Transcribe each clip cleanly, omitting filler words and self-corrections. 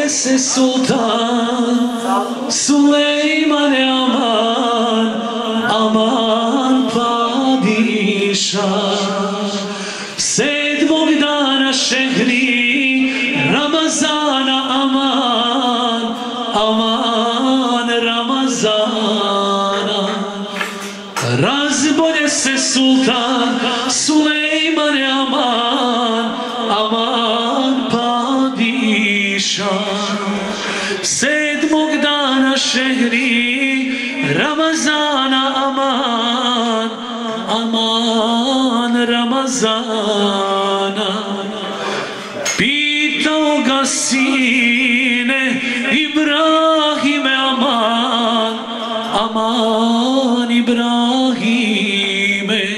bolje se sultan Sulejmane aman, aman padiša. Sedmog dana šehri Ramazana aman, aman Ramazana. Razbolje se sultan Sulejmane aman, aman padiša. Sedmog dana šehri Ramazana aman, aman Ramazana. Pitao ga sine Ibrahime aman, aman Ibrahime.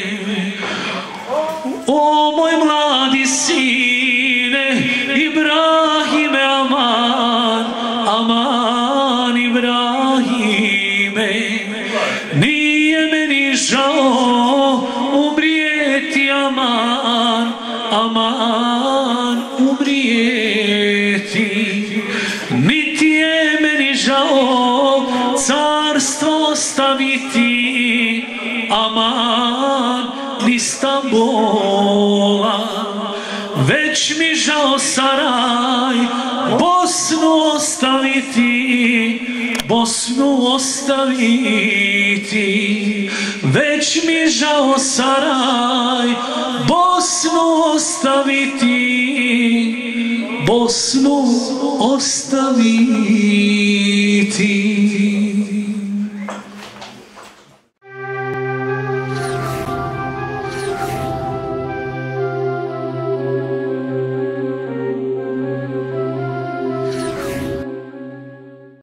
O moj mladi sine Ibrahime aman, aman Ibrahime. Nije meni žao umrijeti aman, aman umrijeti. Niti je meni žao carstvo ostaviti, aman ni Stambola. Već mi žao Saraj Bosnu ostaviti, Bosnu ostaviti. Već mi žao Saraj Bosnu ostaviti, Bosnu ostaviti.